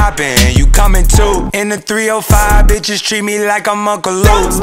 poppin', you coming too. In the 305, bitches treat me like I'm Uncle Luke.